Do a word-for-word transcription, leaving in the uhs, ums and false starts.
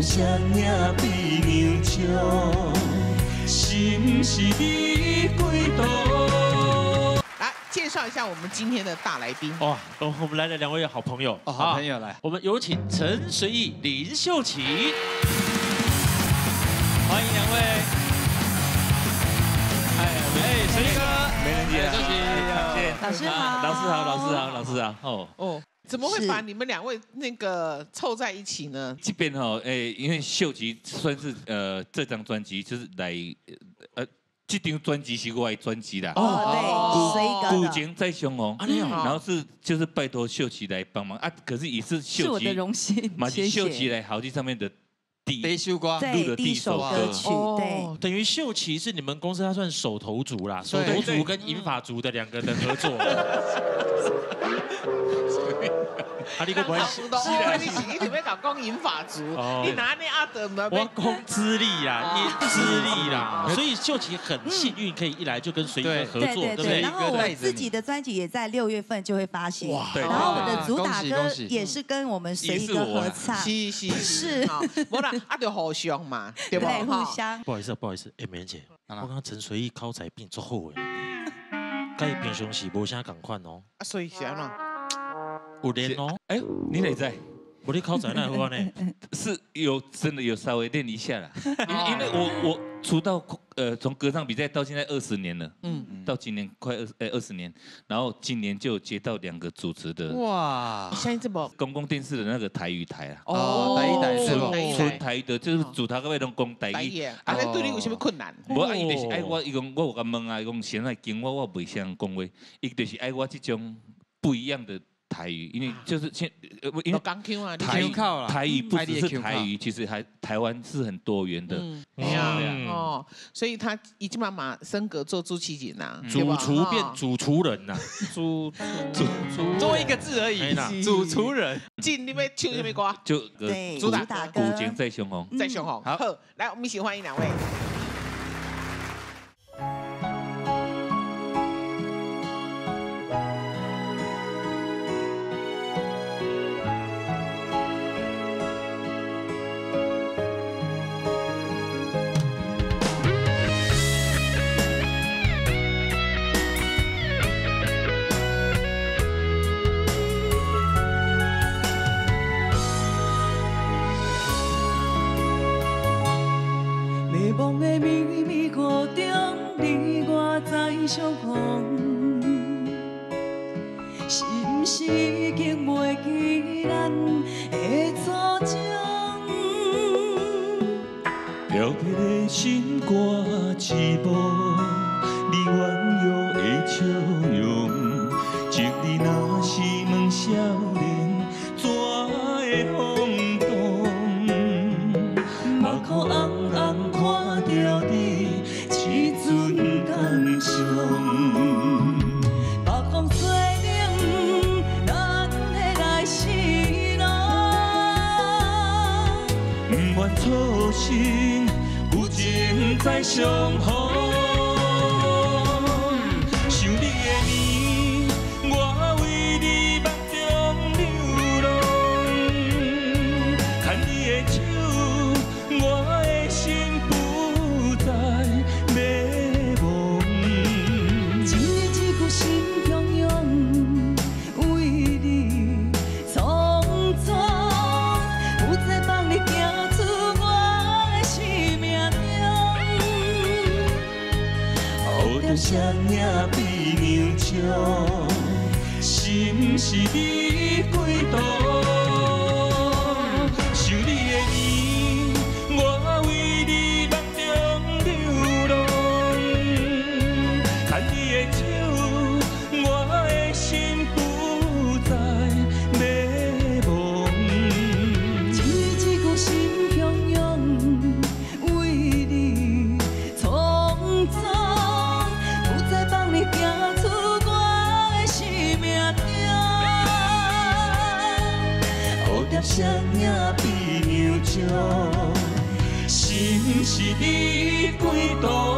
啥领比牛笑，心是你几度？ 来介绍一下我们今天的大来宾。 哇，哦，我们来了两位好朋友， 哦，好朋友来， 我们有请陈随意、林秀琪，欢迎两位。哎，哎，随意哥， 没人接， 秀琪， 老师好， 老师好，老师好，老师好，哦哦。 怎么会把你们两位那个凑在一起呢？ 这边哈，诶，因为秀吉算是呃这张专辑就是来呃这张专辑是我的专辑啦。 哦，对，随意哥古的。 井在雄红，然后是就是拜托秀琪来帮忙啊，可是也是秀琪是我的荣幸， 马谢谢。 吉秀琪来好记上面的第第一首歌， 对，第一首歌曲，对。 等于秀琪是你们公司他算手头族啦，手头族跟银发族的两个人合作。啊，你个关系， 你是一直要搞讲银发族，你拿那阿德吗？ 我讲资历啦，你资历啦，所以秀琪很幸运可以一来就跟随意哥合作，对不对？ 然后我自己的专辑也在六月份就会发行，然后我的主打歌也是跟我们随意哥合唱， 是是是，不然啊就互相嘛，对不？ 对，互相。 不好意思，不好意思，哎，美人姐，我刚刚陈随意口才变足好诶，跟伊平常时无啥共款哦。 啊，所以是安怎？ 有练哦，哎，你哪在？ 我的考仔那好呢， 是有真的有稍微练一下啦，因因为我我出道呃从歌唱比赛到现在二十年了，嗯，到今年快二呃二十年，然后今年就接到两个主持的， 哇， 现在这么公共电视的那个台语台啊， 哦，台语台是纯纯台语的，就是主台各位拢讲台语， 啊，那对你有什么困难？ 无啊，伊就是爱我，伊讲我有甲问啊，伊讲先来经我，我袂想讲话，伊就是爱我这种不一样的。 台语，因为就是现，呃，因为台语台语不只是台语，其实还台湾是很多元的。 嗯，对呀，哦，所以他已经慢慢升格做朱启锦呐， 主厨变主厨人呐， 主主主多一个字而已，主厨人。 进你们唱什么歌？ 就对， 主打歌古井在雄红， 在雄红。好，来，我们一起欢迎两位。 梦的秘密谷中，你我在相逢，是不是已经袂记咱的初衷？ 了别的心肝一幕，你温柔的笑容，即你若是问少年，怎会轰动？目眶红红看着你，一阵感伤。 北风吹冷，咱的来时路。 不愿错心，有情在相逢。 啥领比牛笑，心是你几度？想你的年，我为你梦中流浪。牵你的手，我的心不再迷惘。 一字一句心汹涌，为你匆匆。 行出我的生命中， 蝴蝶啥领比牛笑，心是你几度？